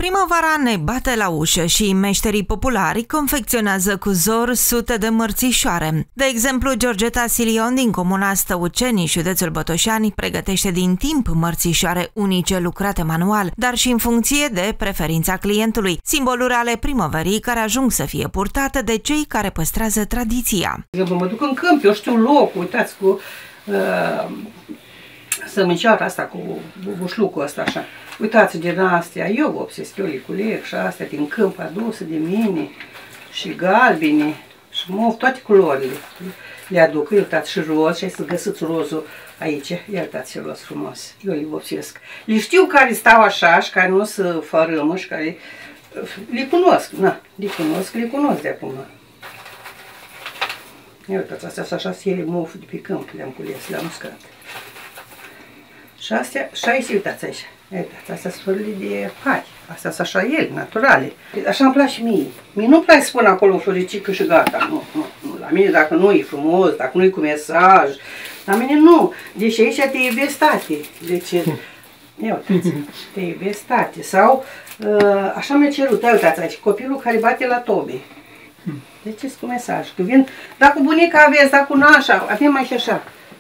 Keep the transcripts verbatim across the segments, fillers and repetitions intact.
Primăvara ne bate la ușă și meșterii populari confecționează cu zor sute de mărțișoare. De exemplu, Georgeta Silion din comuna Stăuceni, județul Botoșani, pregătește din timp mărțișoare unice lucrate manual, dar și în funcție de preferința clientului, simboluri ale primăverii care ajung să fie purtate de cei care păstrează tradiția. Eu mă duc în câmp, eu știu locul, uitați, cu uh, sămânceara asta, cu bușlucul ăsta așa. Uitați, din astea, eu vopsesc, eu liculec și astea din câmp aduse de mine, și galbine, și mov, toate culorile. Le aduc, uitați, și roz, și să găsiți rozul aici, ia uitați ce roz frumos, eu le vopsesc. Le știu care stau așa și care nu se fărâmă și care le cunosc, na, le cunosc, le cunosc de acum. Ia uitați, astea sunt așa siele mov de pe câmp, le-am cules, le-am uscat. Și astea, și aici, uitați aici. Uitați, astea sunt florile de pari. Astea sunt așa ele, naturale. Așa îmi place mie. Mie nu-mi place să pun acolo floricică și gata. Nu, nu, nu. La mine dacă nu e frumos, dacă nu e cu mesaj, la mine nu. Deci aici te iubesc tate. Deci, ia uitați, te iubesc tate. Sau, așa mi-a cerut, ia uitați aici, copilul care bate la tobe. Deci e cu mesaj. Că vin, dacă bunica aveți, dacă nașa, avem aici așa.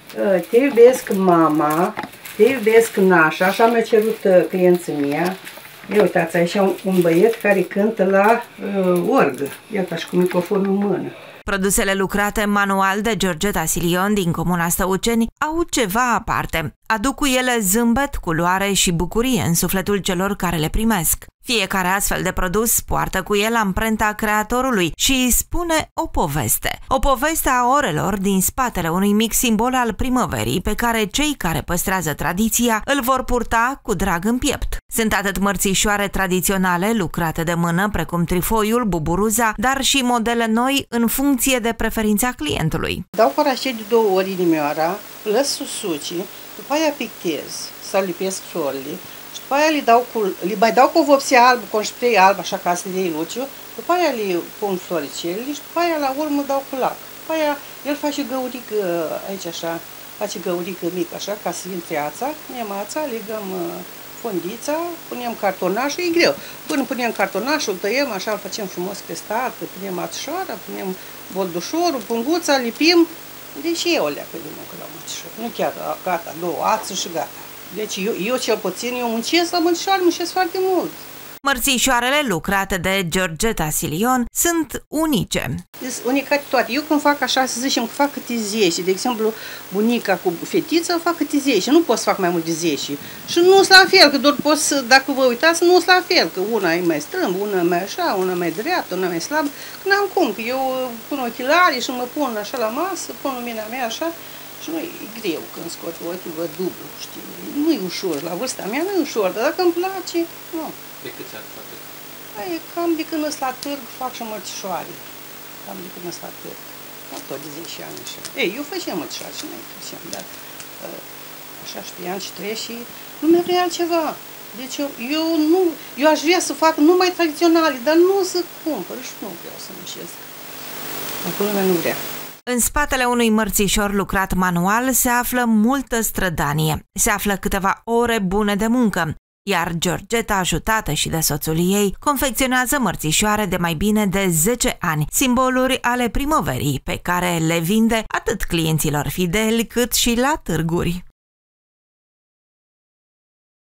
Te iubesc mama, te iubesc nașa, așa mi-a cerut uh, clienții mea. Ia uitați, aici un, un băiet care cântă la uh, orgă. Iată și cu microfonul în mână. Produsele lucrate manual de Georgeta Silion din comuna Stăuceni au ceva aparte. Aduc cu ele zâmbet, culoare și bucurie în sufletul celor care le primesc. Fiecare astfel de produs poartă cu el amprenta creatorului și spune o poveste. O poveste a orelor din spatele unui mic simbol al primăverii pe care cei care păstrează tradiția îl vor purta cu drag în piept. Sunt atât mărțișoare tradiționale lucrate de mână, precum trifoiul, buburuza, dar și modele noi în funcție de preferința clientului. Dau parașet de două ori inimioara, lăs susucii, după aia pictez sau lipesc florile. Și după aia le, dau cu, le mai dau cu o vopsea albă, cu un spray alb, așa ca să le iei luciu. După aia le pun floricelele și după aia la urmă dau cu lac. După aia el face găurică aici așa, face găurică mică așa, ca să intre ața. Punem ața, legăm fondița, punem cartonașul, e greu. Până punem cartonașul, tăiem așa, îl facem frumos crestat, punem ațșoara, punem boldușorul, punguța, lipim. Deci e o leacă de muncă la mărțișor. Nu chiar gata, două ață și gata. Deci eu, eu cel puțin, eu muncesc la mărțișoare, muncesc foarte mult. Mărțișoarele lucrate de Georgeta Silion sunt unice. Sunt unicate toate. Eu când fac așa, să zicem că fac câte zece, de exemplu, bunica cu fetița fac câte zece, nu pot să fac mai mult de zece. Și nu sunt la fel, că doar pot să, dacă vă uitați, nu sunt la fel, că una e mai strâmb, una mai așa, una mai dreaptă, una mai slabă. Că n-am cum, că eu pun ochelarii și mă pun așa la masă, pun lumina mea așa. Și nu e greu când scot ochii, văd dublu, știi, nu e ușor, la vârsta mea nu e ușor, dar dacă îmi place, nu. De câți ani faceți? Păi, cam de când îs la târg fac și mărțișoare, cam de când îs la târg, cam tot de zece ani așa. Ei, eu făceam mărțișoare și noi făceam, dar așa știam și trei și nu mi-a vrea altceva. Deci eu, eu nu, eu aș vrea să fac numai tradiționale, dar nu să cumpăr și nu vreau să muncesc. Acum lumea nu vrea. În spatele unui mărțișor lucrat manual se află multă strădanie, se află câteva ore bune de muncă, iar Georgeta, ajutată și de soțul ei, confecționează mărțișoare de mai bine de zece ani, simboluri ale primăverii pe care le vinde atât clienților fideli cât și la târguri.